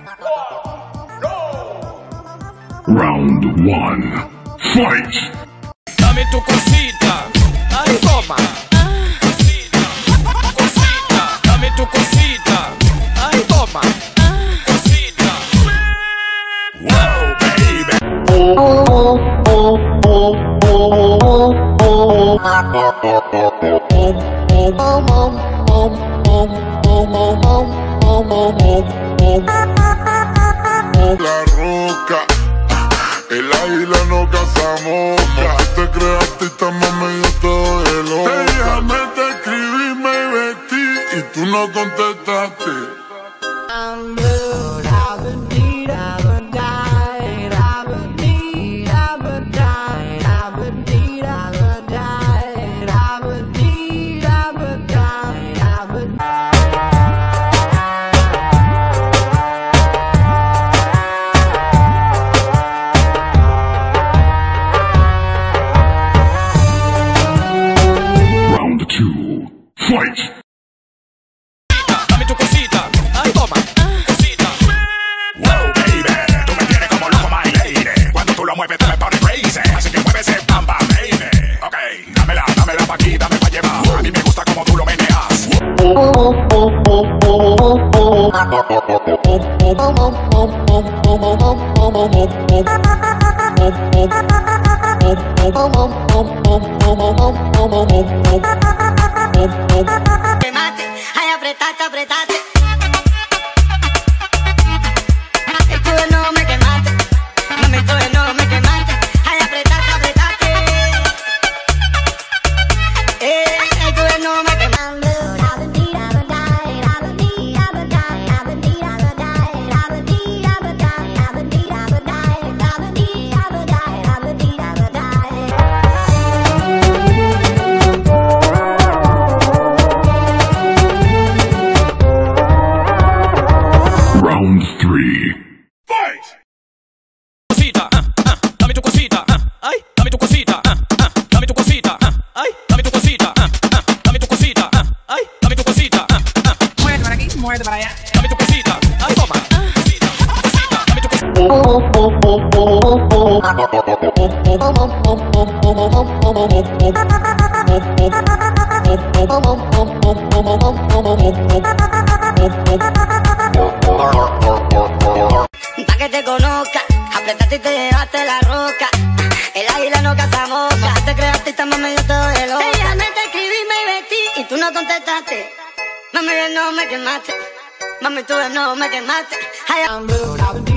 Round 1. Fight! Dame tu cosita, ay toma. Cosita, cosita, dame tu cosita, ay toma. Cosita. Wow, baby. La roca, el águila no caza mosca. Te creaste y mami, yo te doy el oca. Te llamé, te escribí, me vestí y tú no contestaste. I'm blue, I've been beat, I've been died, I've been beat, I've been died, I've been beat, I've been died, I've been beat, I've been died, I've been. Round 2. Fight! Dame tu cosita, ay toma. Cosita. Wow, baby, tú me tienes como loco, my lady. Cuando tú lo mueves te me pone crazy. Así que mueve ese bam bam, baby. Ok, dámela pa' aquí, dame pa' llevar. A mí me gusta como tú lo meneas. Que mate, ay apretate, apretate. Y tú de nuevo me quemaste, mami tú de nuevo me quemaste. Ay apretate, apretate. Y tú de nuevo me quemaste. Round 3. Fight! Cosita, dame tu cosita, ay, dame tu cosita, dame tu cosita, ay, dame tu cosita, dame tu cosita, ay, dame tu cosita, Muévete para aquí, muévete para allá. dame tu cosita, ay toma. Cosita, cosita, dame tu Pa' que te conozca, apretaste y te llevaste la roca. El águila no caza mosca. Te creaste y mami yo te doy el oca. Te llamé, te escribí, me vestí y tú no contestaste. Mami de nuevo me quemaste, mami tú de nuevo me quemaste. I'm blue, I've been